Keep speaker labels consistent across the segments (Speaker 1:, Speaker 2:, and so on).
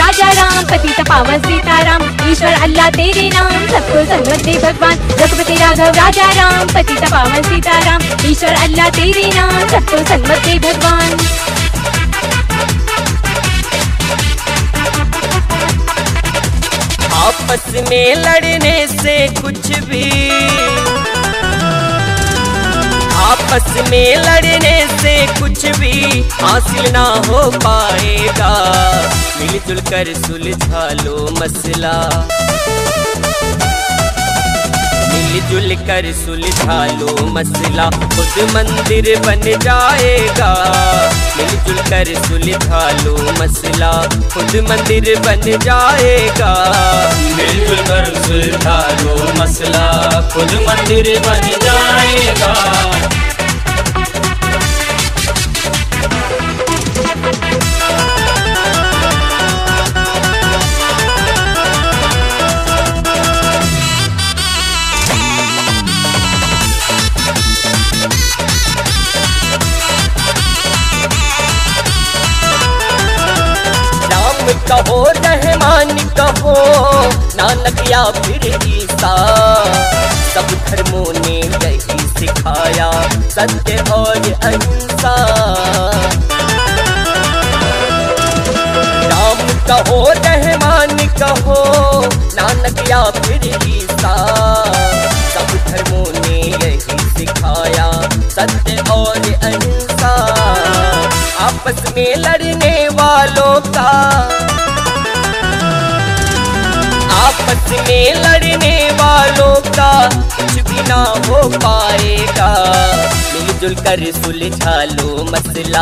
Speaker 1: राजा राम, पतित पावन सीताराम, ईश्वर अल्लाह तेरे नाम, सबको सन्मत दे भगवान। रघुपति राघव राजा राम, पतित पावन सीताराम, ईश्वर अल्लाह तेरे नाम, सबको सन्मत दे भगवान।
Speaker 2: आपस में लड़ने से कुछ भी, आपस में लड़ने से कुछ भी हासिल ना हो पाएगा। मिलजुल कर सुलझा लो मसला, मिलजुल कर सुलझा लो मसला, खुद मंदिर बन जाएगा। मिलजुल कर सुलझा लो मसला, खुद मंदिर बन जाएगा।
Speaker 3: मिलजुल कर सुलझा लो मसला, खुद मंदिर बन जाएगा।
Speaker 2: कहो रहमान कहो नानक या फिर ईसा, सब धर्मों ने यही सिखाया सत्य और अहिंसा। राम कहो रहमान कहो नानक या फिर ईसा, सब धर्मों ने यही सिखाया सत्य और अहिंसा। आपस में लड़ने वालों का, आपस में लड़ने वालों का कुछ भी ना हो पाएगा। मिलजुल कर सुलझा लो मसला,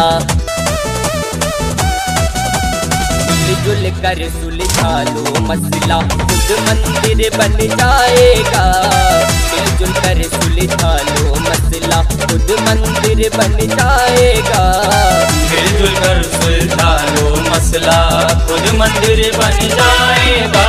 Speaker 2: मिलजुल कर सुलझा लो मसला, खुद मंदिर बन जाएगा। मिलजुल कर सुलझा लो मसला, खुद मंदिर बन जाएगा।
Speaker 3: मिलजुल कर सुलझा लो मसला, खुद मंदिर बन जाएगा।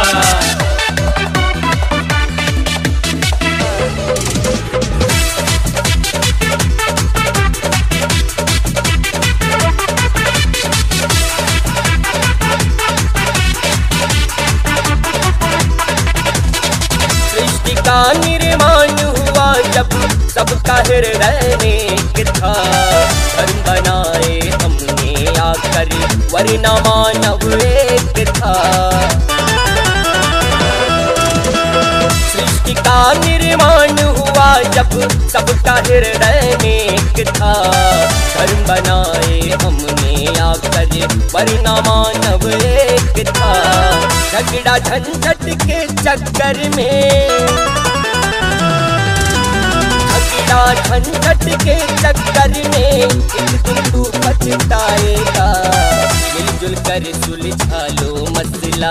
Speaker 2: का निर्माण हुआ जब सबका हृदय नेक था, धर्म बनाए हमने आकर वरना मानव एक था। सृष्टि का निर्माण हुआ जब सबका हृदय नेक था, धर्म बनाए हमने आकर वरना मानव एक था। झगड़ा झंझट के चक्कर में, झगड़ा झंझट के चक्कर में एक दिन तू पछताएगा। मिलजुल कर सुलझा लो मसला,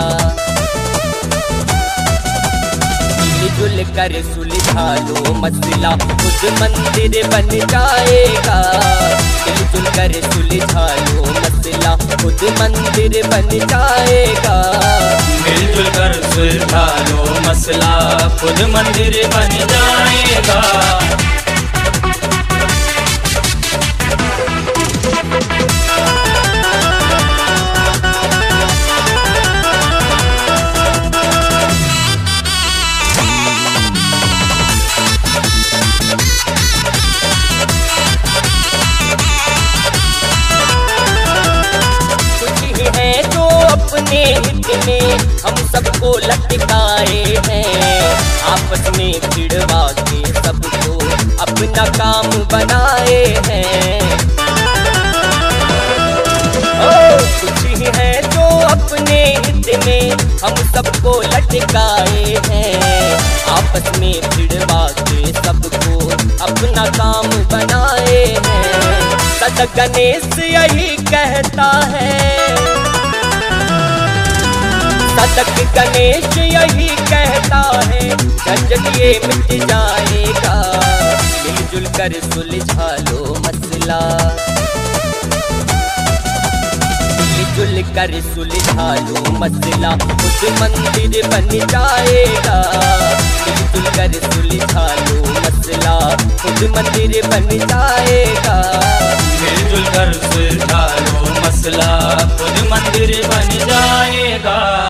Speaker 2: मिलजुल कर सुलझा लो मसला, खुद मंदिर बन जाएगा। मिलजुल कर सुलझा लो मसला, खुद मंदिर बन जाएगा।
Speaker 3: मिलजुल कर सुलझा लो मसला, खुद मंदिर बन जाएगा।
Speaker 2: अपने हित में हम सबको लटकाए हैं, आपस में भिड़वा के सबको अपना काम बनाए हैं। कुछ ही है जो अपने हित में हम सबको लटकाए हैं, आपस में भिड़वा के सबको अपना काम बनाए हैं। सदा गणेश यही कहता है, सतत गणेश यही कहता है, झंझट ये मिट जाएगा। मिलजुल कर सुलझा लो मसला, मिलजुल कर सुलझा लो मसला, खुद मंदिर बन जाएगा। मिलजुल कर सुलझा लो मसला, खुद मंदिर बन जाएगा।
Speaker 3: मिलजुल कर सुलझा लो मसला, खुद मंदिर